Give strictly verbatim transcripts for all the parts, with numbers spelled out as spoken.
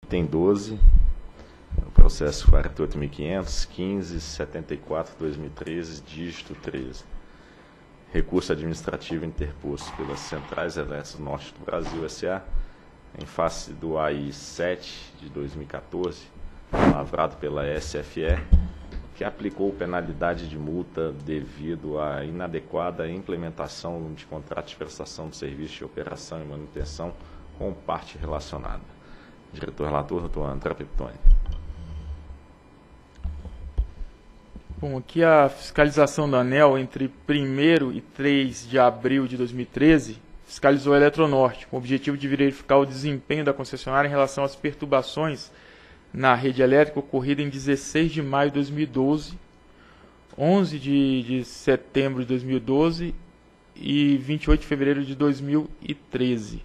Item doze, o processo quarenta e oito mil quinhentos, quinze, setenta e quatro, dois mil e treze, dígito treze. Recurso administrativo interposto pelas Centrais Elétricas Norte do Brasil, S A, em face do A I sete de dois mil e quatorze, lavrado pela S F E, que aplicou penalidade de multa devido à inadequada implementação de contrato de prestação de serviço de operação e manutenção com parte relacionada. Diretor-relator, doutor André Peptoni. Bom, aqui a fiscalização da ANEEL entre primeiro e três de abril de dois mil e treze fiscalizou a Eletronorte, com o objetivo de verificar o desempenho da concessionária em relação às perturbações na rede elétrica ocorrida em dezesseis de maio de dois mil e doze, onze de setembro de dois mil e doze e vinte e oito de fevereiro de dois mil e treze.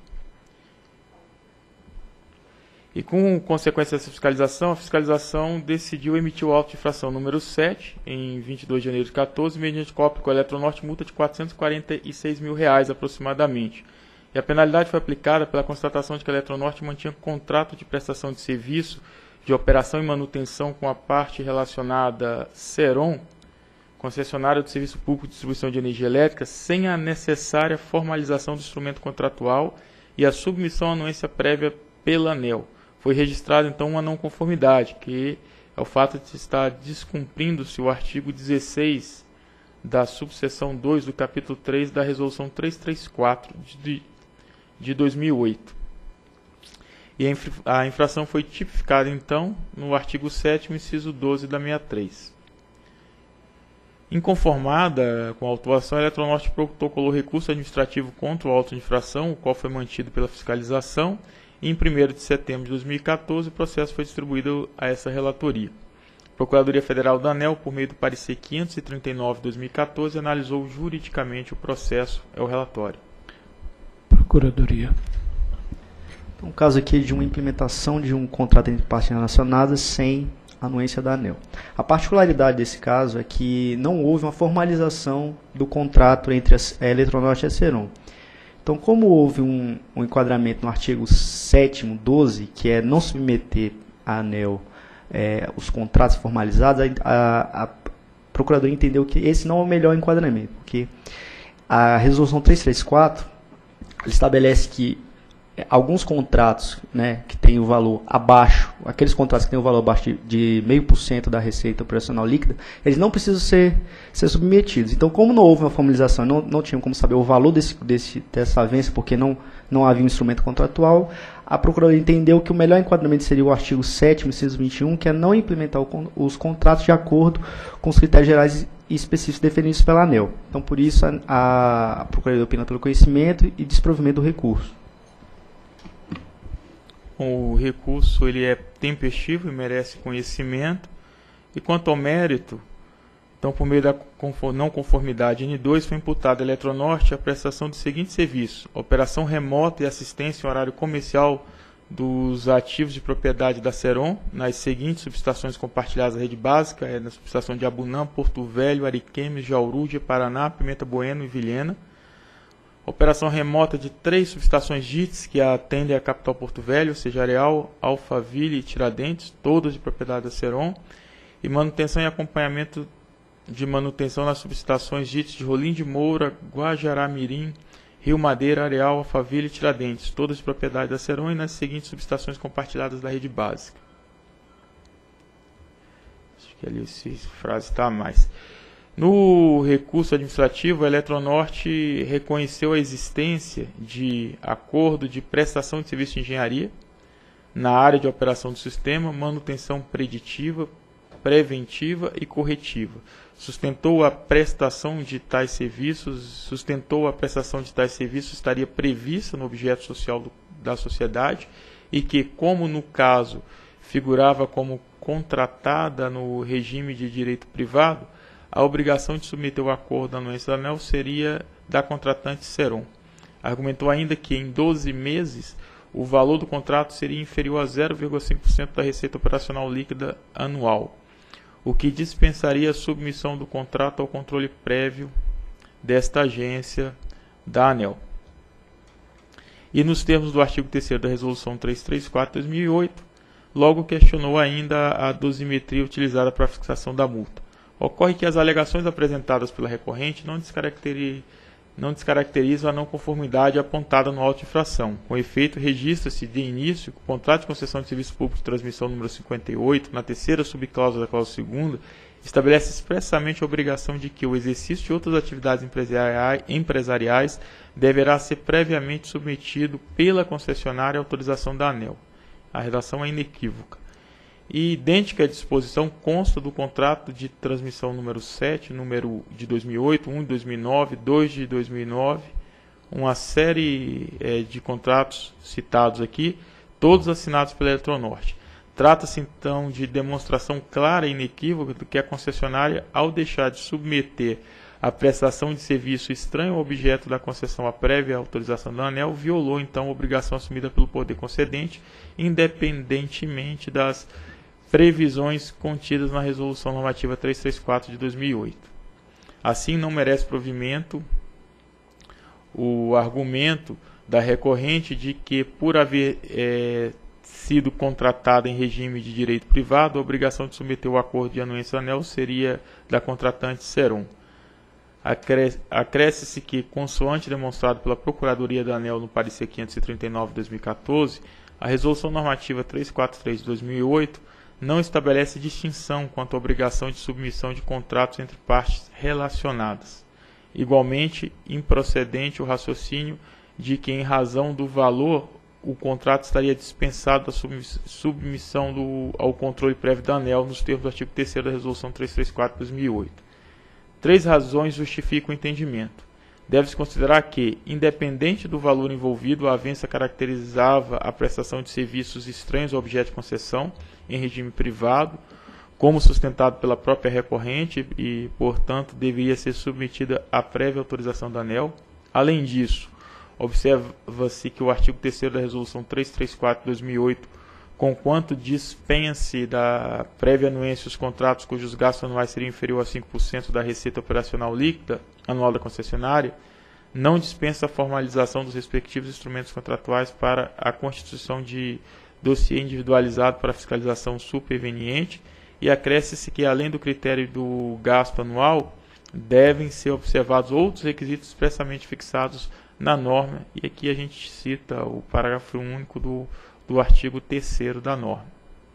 E com consequência dessa fiscalização, a fiscalização decidiu emitir o auto de infração número sete, em vinte e dois de janeiro de quatorze, mediante qual aplicou a Eletronorte multa de quatrocentos e quarenta e seis mil reais aproximadamente. E a penalidade foi aplicada pela constatação de que a Eletronorte mantinha contrato de prestação de serviço de operação e manutenção com a parte relacionada Ceron, concessionária do Serviço Público de Distribuição de Energia Elétrica, sem a necessária formalização do instrumento contratual e a submissão à anuência prévia pela ANEEL. Foi registrada, então, uma não conformidade, que é o fato de estar descumprindo-se o artigo dezesseis da subseção dois do capítulo três da Resolução trezentos e trinta e quatro de, de dois mil e oito. E a infração foi tipificada, então, no artigo sétimo, inciso doze da sessenta e três. Inconformada com a autuação, a Eletronorte protocolou recurso administrativo contra o auto de infração, o qual foi mantido pela fiscalização, e em primeiro de setembro de dois mil e quatorze, o processo foi distribuído a essa relatoria. A Procuradoria Federal da ANEEL, por meio do parecer quinhentos e trinta e nove de dois mil e quatorze, analisou juridicamente o processo. É o relatório. Procuradoria. Então, o caso aqui é de uma implementação de um contrato entre partes relacionadas sem anuência da ANEEL. A particularidade desse caso é que não houve uma formalização do contrato entre a Eletronorte e a Ceron. Então, como houve um, um enquadramento no artigo sétimo, doze, que é não submeter à ANEEL é, os contratos formalizados, a, a Procuradoria entendeu que esse não é o melhor enquadramento, porque a Resolução trezentos e trinta e quatro estabelece que alguns contratos, né, que têm o valor abaixo, aqueles contratos que têm o valor abaixo de, de zero vírgula cinco por cento da receita operacional líquida, eles não precisam ser, ser submetidos. Então, como não houve uma formalização, não, não tinham como saber o valor desse, desse, dessa avença, porque não, não havia um instrumento contratual, a Procuradoria entendeu que o melhor enquadramento seria o artigo sétimo, inciso vinte e um, que é não implementar o, os contratos de acordo com os critérios gerais e específicos definidos pela ANEEL. Então, por isso, a, a Procuradoria opina pelo conhecimento e desprovimento do recurso. O recurso ele é tempestivo e merece conhecimento. E quanto ao mérito, então, por meio da não conformidade N dois, foi imputada à Eletronorte a prestação do seguinte serviço: operação remota e assistência em horário comercial dos ativos de propriedade da Ceron, nas seguintes subestações compartilhadas da rede básica, é na subestação de Abunã, Porto Velho, Ariquemes, Jauru, Paraná, Pimenta Bueno e Vilhena. Operação remota de três subestações J I Ts que atendem a capital Porto Velho, ou seja, Areal, Alphaville e Tiradentes, todas de propriedade da Ceron. E manutenção e acompanhamento de manutenção nas subestações J I Ts de Rolim de Moura, Guajará-Mirim, Rio Madeira, Areal, Alphaville e Tiradentes, todas de propriedade da Ceron, e nas seguintes subestações compartilhadas da rede básica. Acho que ali essa frase está a mais. No recurso administrativo, a Eletronorte reconheceu a existência de acordo de prestação de serviço de engenharia na área de operação do sistema, manutenção preditiva, preventiva e corretiva. Sustentou a prestação de tais serviços, sustentou a prestação de tais serviços estaria prevista no objeto social do, da sociedade e que, como no caso figurava como contratada no regime de direito privado, a obrigação de submeter o acordo da anuência da ANEEL seria da contratante Ceron. Argumentou ainda que em doze meses o valor do contrato seria inferior a zero vírgula cinco por cento da receita operacional líquida anual, o que dispensaria a submissão do contrato ao controle prévio desta agência da ANEEL. E nos termos do artigo terceiro da Resolução trezentos e trinta e quatro de dois mil e oito, logo questionou ainda a dosimetria utilizada para a fixação da multa. Ocorre que as alegações apresentadas pela recorrente não descaracterizam não descaracterizam a não conformidade apontada no auto de infração. Com efeito, registra-se de início que o contrato de concessão de serviço público de transmissão número cinquenta e oito, na terceira subcláusula da cláusula segunda, estabelece expressamente a obrigação de que o exercício de outras atividades empresariais deverá ser previamente submetido pela concessionária à autorização da ANEEL. A redação é inequívoca. E idêntica disposição consta do contrato de transmissão número sete, número de dois mil e oito, um de dois mil e nove, dois de dois mil e nove, uma série é, de contratos citados aqui, todos assinados pela Eletronorte. Trata-se então de demonstração clara e inequívoca de que a concessionária, ao deixar de submeter a prestação de serviço estranho ao objeto da concessão à prévia autorização da ANEEL, violou então a obrigação assumida pelo poder concedente, independentemente das previsões contidas na Resolução Normativa trezentos e trinta e quatro de dois mil e oito. Assim, não merece provimento o argumento da recorrente de que, por haver é, sido contratada em regime de direito privado, a obrigação de submeter o acordo de anuência à ANEEL seria da contratante Serum. Acresce-se que, consoante demonstrado pela Procuradoria da ANEEL no parecer quinhentos e trinta e nove de dois mil e quatorze, a Resolução Normativa trezentos e quarenta e três de dois mil e oito não estabelece distinção quanto à obrigação de submissão de contratos entre partes relacionadas. Igualmente, improcedente o raciocínio de que, em razão do valor, o contrato estaria dispensado da submissão do, ao controle prévio da ANEEL nos termos do artigo terceiro da Resolução trezentos e trinta e quatro de dois mil e oito. Três razões justificam o entendimento. Deve-se considerar que, independente do valor envolvido, a avença caracterizava a prestação de serviços estranhos ao objeto de concessão, em regime privado, como sustentado pela própria recorrente e, portanto, deveria ser submetida à prévia autorização da ANEEL. Além disso, observa-se que o artigo terceiro da Resolução trezentos e trinta e quatro de dois mil e oito, conquanto dispense da prévia anuência os contratos cujos gastos anuais seriam inferiores a cinco por cento da receita operacional líquida anual da concessionária, não dispensa a formalização dos respectivos instrumentos contratuais para a constituição de dossiê individualizado para fiscalização superveniente, e acresce-se que, além do critério do gasto anual, devem ser observados outros requisitos expressamente fixados na norma, e aqui a gente cita o parágrafo único do, do artigo terceiro da norma.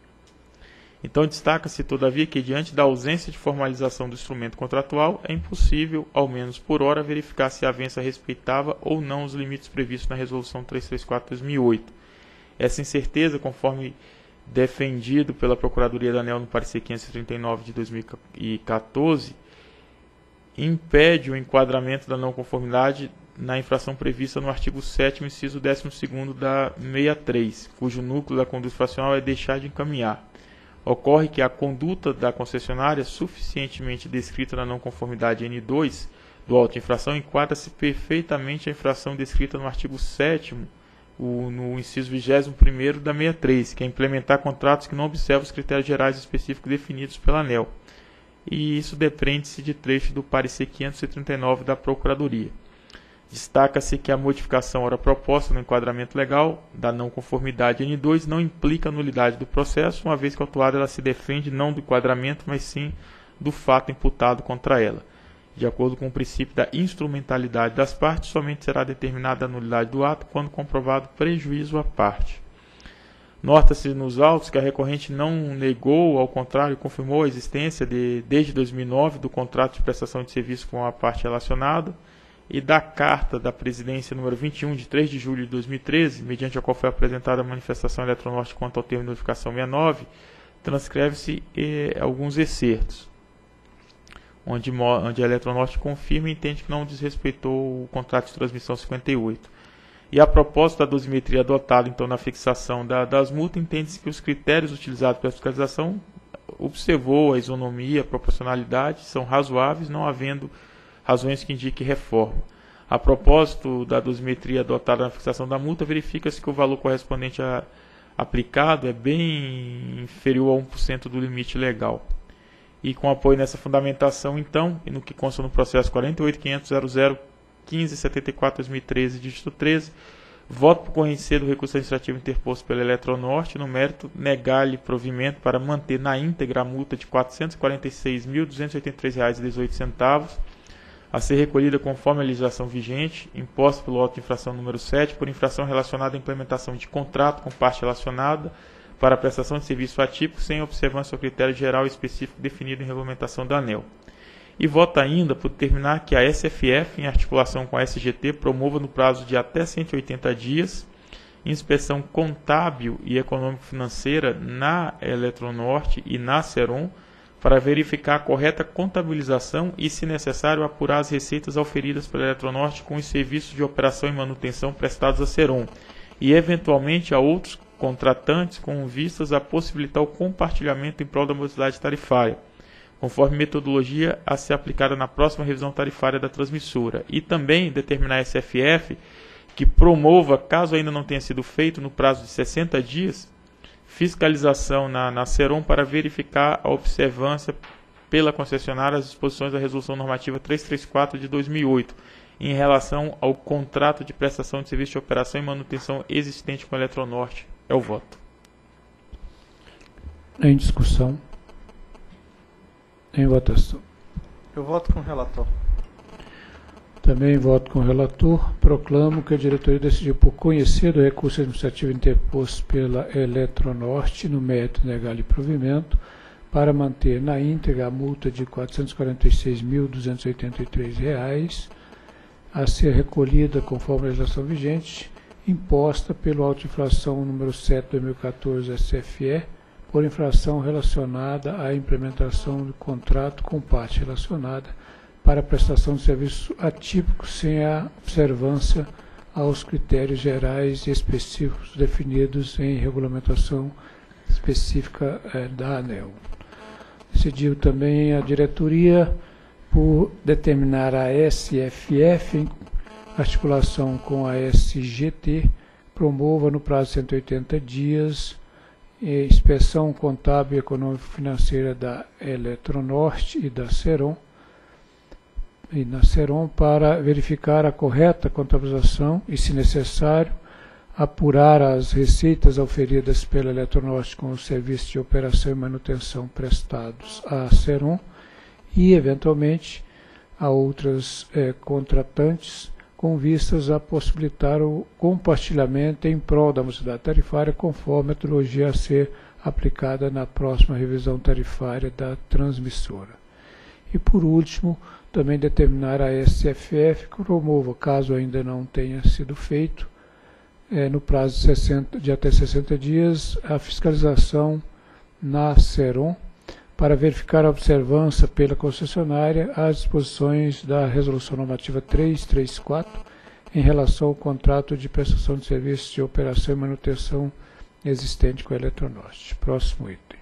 Então, destaca-se, todavia, que, diante da ausência de formalização do instrumento contratual, é impossível, ao menos por hora, verificar se a avença respeitava ou não os limites previstos na Resolução trezentos e trinta e quatro de dois mil e oito. Essa incerteza, conforme defendido pela Procuradoria da ANEEL no parecer quinhentos e trinta e nove de dois mil e quatorze, impede o enquadramento da não conformidade na infração prevista no artigo sétimo, inciso décimo segundo da sessenta e três, cujo núcleo da conduta infracional é deixar de encaminhar. Ocorre que a conduta da concessionária, suficientemente descrita na não conformidade N dois do auto de infração, enquadra-se perfeitamente a infração descrita no artigo sétimo, o, no inciso vigésimo primeiro da sessenta e três, que é implementar contratos que não observam os critérios gerais específicos definidos pela ANEEL. E isso depreende-se de trecho do parecer quinhentos e trinta e nove da Procuradoria. Destaca-se que a modificação ora proposta no enquadramento legal da não conformidade N dois não implica a nulidade do processo, uma vez que a autuada ela se defende não do enquadramento, mas sim do fato imputado contra ela. De acordo com o princípio da instrumentalidade das partes, somente será determinada a nulidade do ato quando comprovado prejuízo à parte. Nota-se nos autos que a recorrente não negou, ao contrário, confirmou a existência, de, desde dois mil e nove, do contrato de prestação de serviço com a parte relacionada, e da carta da presidência número vinte e um, de três de julho de dois mil e treze, mediante a qual foi apresentada a manifestação Eletronorte quanto ao termo de notificação sessenta e nove, transcreve-se eh, alguns excertos, onde, onde a Eletronorte confirma e entende que não desrespeitou o contrato de transmissão cinquenta e oito. E a propósito da dosimetria adotada então na fixação da, das multas, entende-se que os critérios utilizados para a fiscalização observou a isonomia, a proporcionalidade, são razoáveis, não havendo razões que indiquem reforma. A propósito da dosimetria adotada na fixação da multa, verifica-se que o valor correspondente a, aplicado é bem inferior a um por cento do limite legal. E com apoio nessa fundamentação, então, e no que consta no processo quarenta e oito ponto quinhentos ponto zero zero ponto quinze ponto setenta e quatro ponto dois mil e treze, dígito treze, Voto por conhecer do recurso administrativo interposto pela Eletronorte, no mérito, negar-lhe provimento para manter na íntegra a multa de quatrocentos e quarenta e seis mil, duzentos e oitenta e três reais e dezoito centavos, a ser recolhida conforme a legislação vigente, imposta pelo auto de infração número sete, por infração relacionada à implementação de contrato com parte relacionada para a prestação de serviço atípico, sem observância ao critério geral e específico definido em regulamentação da ANEEL. E vota ainda por determinar que a S F F, em articulação com a S G T, promova no prazo de até cento e oitenta dias inspeção contábil e econômico-financeira na Eletronorte e na Seron para verificar a correta contabilização e, se necessário, apurar as receitas auferidas pela Eletronorte com os serviços de operação e manutenção prestados à Seron e, eventualmente, a outros contratantes com vistas a possibilitar o compartilhamento em prol da morosidade tarifária, conforme metodologia a ser aplicada na próxima revisão tarifária da transmissora, e também determinar a S F F que promova, caso ainda não tenha sido feito no prazo de sessenta dias, fiscalização na, na Seron para verificar a observância pela concessionária às disposições da Resolução Normativa trezentos e trinta e quatro de dois mil e oito, em relação ao contrato de prestação de serviço de operação e manutenção existente com a Eletronorte. É o voto. Em discussão. Em votação. Eu voto com o relator. Também voto com o relator. Proclamo que a diretoria decidiu por conhecer do recurso administrativo interposto pela Eletronorte no mérito negar-lhe provimento para manter na íntegra a multa de quatrocentos e quarenta e seis mil, duzentos e oitenta e três reais a ser recolhida conforme a legislação vigente, imposta pelo auto de infração número sete de dois mil e quatorze S F E, por infração relacionada à implementação do contrato com parte relacionada para a prestação de serviço atípico sem a observância aos critérios gerais e específicos definidos em regulamentação específica eh, da ANEEL. Decidiu também a diretoria por determinar a S F F, em articulação com a S G T, promova no prazo de cento e oitenta dias inspeção contábil e econômico-financeira da Eletronorte e da Seron, e na Seron para verificar a correta contabilização e, se necessário, apurar as receitas auferidas pela Eletronorte com os serviços de operação e manutenção prestados à Seron e, eventualmente, a outras eh, contratantes, com vistas a possibilitar o compartilhamento em prol da morosidade tarifária, conforme a metodologia a ser aplicada na próxima revisão tarifária da transmissora. E, por último, também determinar a S F F que promova, caso ainda não tenha sido feito, é, no prazo de, sessenta, de até sessenta dias, a fiscalização na Seron para verificar a observância pela concessionária às disposições da Resolução Normativa trezentos e trinta e quatro em relação ao contrato de prestação de serviços de operação e manutenção existente com a Eletronorte. Próximo item.